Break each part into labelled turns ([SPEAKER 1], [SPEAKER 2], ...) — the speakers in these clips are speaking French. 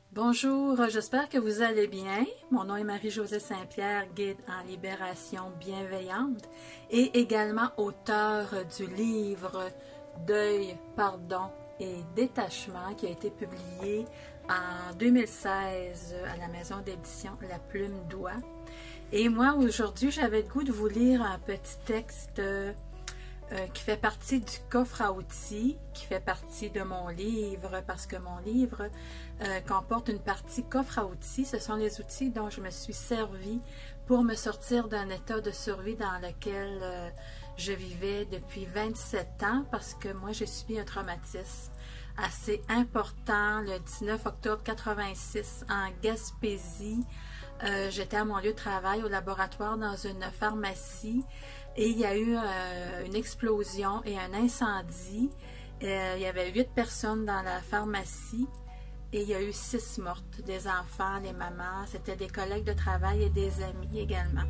[SPEAKER 1] Bonjour, j'espère que vous allez bien. Mon nom est Marie-Josée Saint-Pierre, guide en libération bienveillante et également auteure du livre Deuil, pardon et détachement qui a été publié en 2016 à la maison d'édition La Plume d'Oie. Et moi, aujourd'hui, j'avais le goût de vous lire un petit texte qui fait partie du coffre à outils, qui fait partie de mon livre, parce que mon livre comporte une partie coffre à outils. Ce sont les outils dont je me suis servi pour me sortir d'un état de survie dans lequel je vivais depuis 27 ans, parce que moi, j'ai subi un traumatisme assez important le 19 octobre 86 en Gaspésie. J'étais à mon lieu de travail au laboratoire dans une pharmacie et il y a eu une explosion et un incendie. Il y avait 8 personnes dans la pharmacie et il y a eu 6 mortes, des enfants, des mamans, c'était des collègues de travail et des amis également.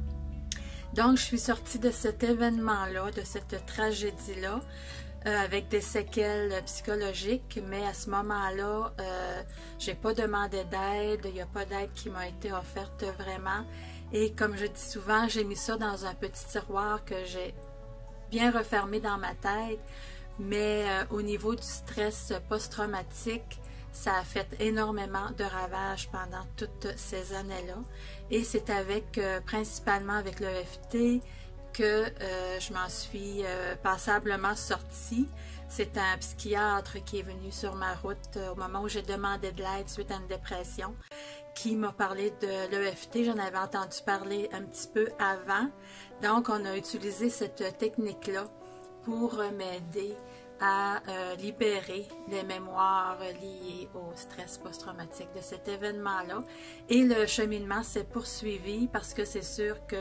[SPEAKER 1] Donc je suis sortie de cet événement-là, de cette tragédie-là, avec des séquelles psychologiques, mais à ce moment-là, j'ai pas demandé d'aide, il n'y a pas d'aide qui m'a été offerte vraiment. Et comme je dis souvent, j'ai mis ça dans un petit tiroir que j'ai bien refermé dans ma tête, mais au niveau du stress post-traumatique, ça a fait énormément de ravages pendant toutes ces années-là. Et c'est avec, principalement avec l'EFT, que je m'en suis passablement sortie. C'est un psychiatre qui est venu sur ma route au moment où j'ai demandé de l'aide suite à une dépression, qui m'a parlé de l'EFT. J'en avais entendu parler un petit peu avant. Donc, on a utilisé cette technique-là pour m'aider à libérer les mémoires liées au stress post-traumatique de cet événement-là. Et le cheminement s'est poursuivi parce que c'est sûr que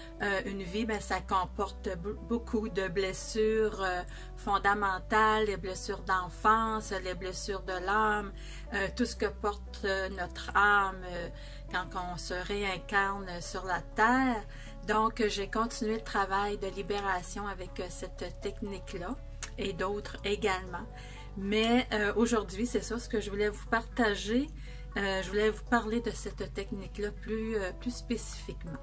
[SPEAKER 1] une vie, ça comporte beaucoup de blessures fondamentales, les blessures d'enfance, les blessures de l'âme, tout ce que porte notre âme quand on se réincarne sur la terre. Donc, j'ai continué le travail de libération avec cette technique-là et d'autres également. Mais aujourd'hui, c'est ça ce que je voulais vous partager. Je voulais vous parler de cette technique-là plus spécifiquement.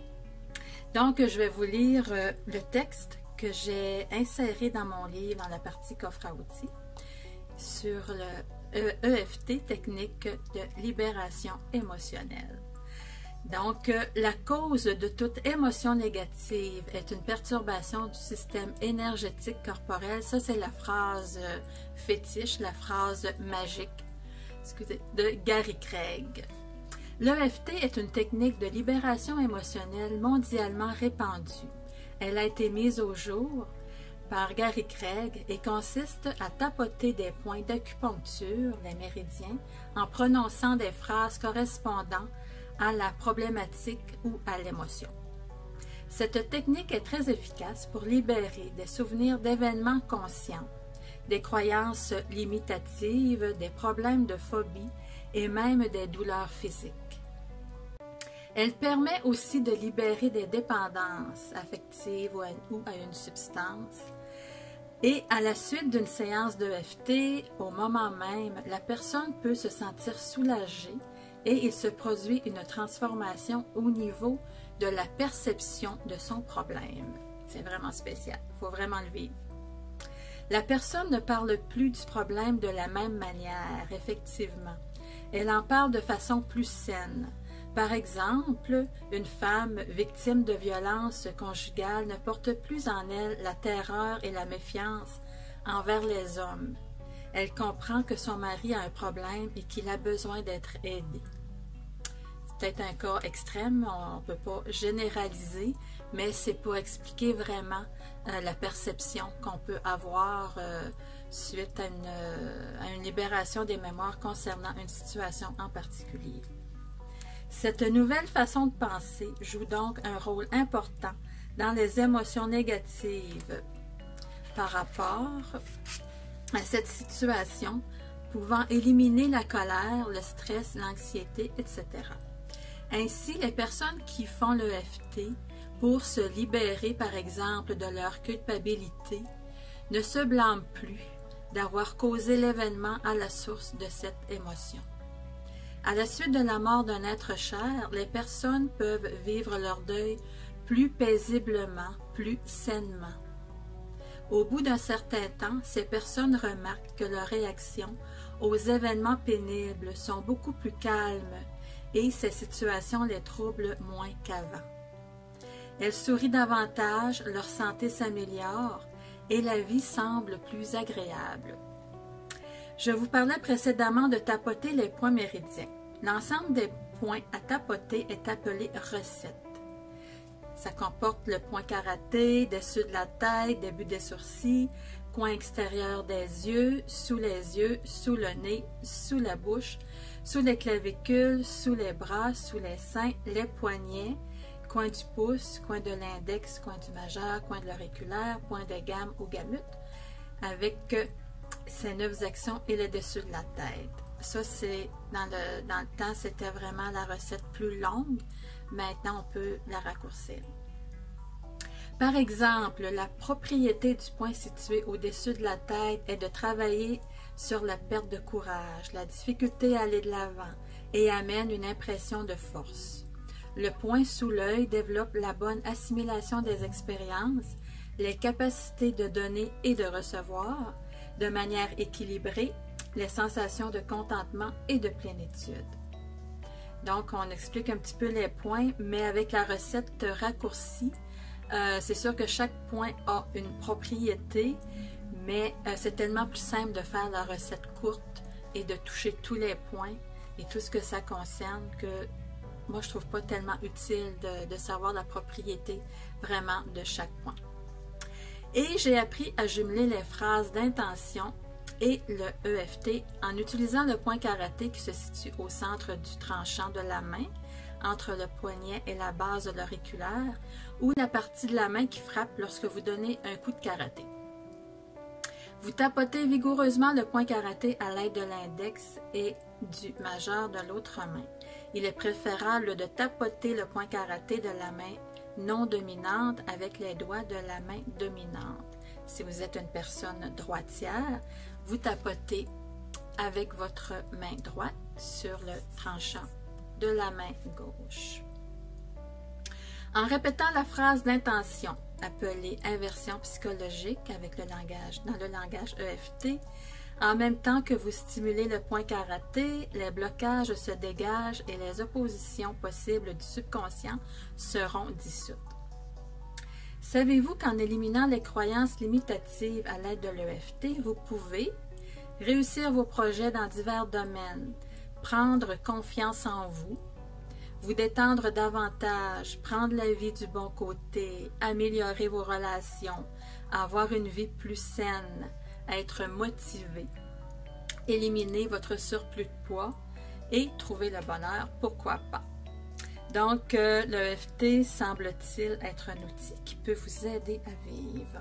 [SPEAKER 1] Donc, je vais vous lire le texte que j'ai inséré dans mon livre, dans la partie coffre à outils, sur le EFT, technique de libération émotionnelle. Donc, la cause de toute émotion négative est une perturbation du système énergétique corporel. Ça, c'est la phrase fétiche, la phrase magique, excusez, de Gary Craig. L'EFT est une technique de libération émotionnelle mondialement répandue. Elle a été mise au jour par Gary Craig et consiste à tapoter des points d'acupuncture, les méridiens, en prononçant des phrases correspondant à la problématique ou à l'émotion. Cette technique est très efficace pour libérer des souvenirs d'événements conscients, des croyances limitatives, des problèmes de phobie et même des douleurs physiques. Elle permet aussi de libérer des dépendances affectives ou à une substance. Et à la suite d'une séance d'EFT, au moment même, la personne peut se sentir soulagée et il se produit une transformation au niveau de la perception de son problème. C'est vraiment spécial, il faut vraiment le vivre. La personne ne parle plus du problème de la même manière, effectivement. Elle en parle de façon plus saine. Par exemple, une femme victime de violence conjugale ne porte plus en elle la terreur et la méfiance envers les hommes. Elle comprend que son mari a un problème et qu'il a besoin d'être aidé. C'est peut-être un cas extrême, on ne peut pas généraliser, mais c'est pour expliquer vraiment la perception qu'on peut avoir suite à une libération des mémoires concernant une situation en particulier. Cette nouvelle façon de penser joue donc un rôle important dans les émotions négatives par rapport à cette situation, pouvant éliminer la colère, le stress, l'anxiété, etc. Ainsi, les personnes qui font l'EFT pour se libérer, par exemple, de leur culpabilité, ne se blâment plus d'avoir causé l'événement à la source de cette émotion. À la suite de la mort d'un être cher, les personnes peuvent vivre leur deuil plus paisiblement, plus sainement. Au bout d'un certain temps, ces personnes remarquent que leurs réactions aux événements pénibles sont beaucoup plus calmes et ces situations les troublent moins qu'avant. Elles sourient davantage, leur santé s'améliore et la vie semble plus agréable. Je vous parlais précédemment de tapoter les points méridiens. L'ensemble des points à tapoter est appelé recette. Ça comporte le point karaté, dessus de la tête, début des sourcils, coin extérieur des yeux, sous le nez, sous la bouche, sous les clavicules, sous les bras, sous les seins, les poignets, coin du pouce, coin de l'index, coin du majeur, coin de l'auriculaire, point de gamme ou gamut, avec ces 9 actions et le dessus de la tête. Ça, c'est dans le temps, c'était vraiment la recette plus longue. Maintenant, on peut la raccourcir. Par exemple, la propriété du point situé au-dessus de la tête est de travailler sur la perte de courage, la difficulté à aller de l'avant et amène une impression de force. Le point sous l'œil développe la bonne assimilation des expériences, les capacités de donner et de recevoir, de manière équilibrée, les sensations de contentement et de plénitude. Donc, on explique un petit peu les points, mais avec la recette raccourcie, c'est sûr que chaque point a une propriété, mais c'est tellement plus simple de faire la recette courte et de toucher tous les points et tout ce que ça concerne que moi, je ne trouve pas tellement utile de savoir la propriété vraiment de chaque point. Et j'ai appris à jumeler les phrases d'intention et le EFT en utilisant le point karaté qui se situe au centre du tranchant de la main, entre le poignet et la base de l'auriculaire, ou la partie de la main qui frappe lorsque vous donnez un coup de karaté. Vous tapotez vigoureusement le point karaté à l'aide de l'index et du majeur de l'autre main. Il est préférable de tapoter le point karaté de la main non dominante avec les doigts de la main dominante. Si vous êtes une personne droitière, vous tapotez avec votre main droite sur le tranchant de la main gauche. En répétant la phrase d'intention, appelée inversion psychologique avec dans le langage EFT, en même temps que vous stimulez le point karaté, les blocages se dégagent et les oppositions possibles du subconscient seront dissoutes. Savez-vous qu'en éliminant les croyances limitatives à l'aide de l'EFT, vous pouvez réussir vos projets dans divers domaines, prendre confiance en vous, vous détendre davantage, prendre la vie du bon côté, améliorer vos relations, avoir une vie plus saine, être motivé, éliminer votre surplus de poids et trouver le bonheur, pourquoi pas. Donc, l'EFT semble-t-il être un outil qui peut vous aider à vivre.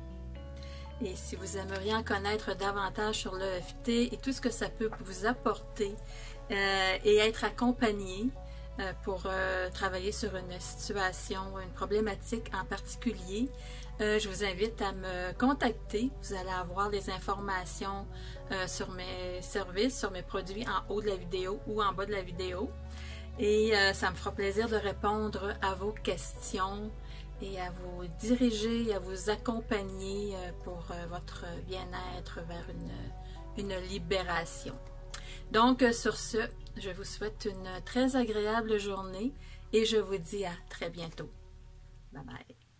[SPEAKER 1] Et si vous aimeriez en connaître davantage sur l'EFT et tout ce que ça peut vous apporter et être accompagné pour travailler sur une situation, une problématique en particulier, je vous invite à me contacter. Vous allez avoir les informations sur mes services, sur mes produits en haut de la vidéo ou en bas de la vidéo. Et ça me fera plaisir de répondre à vos questions et à vous diriger, à vous accompagner pour votre bien-être vers une libération. Donc, sur ce, je vous souhaite une très agréable journée et je vous dis à très bientôt. Bye bye.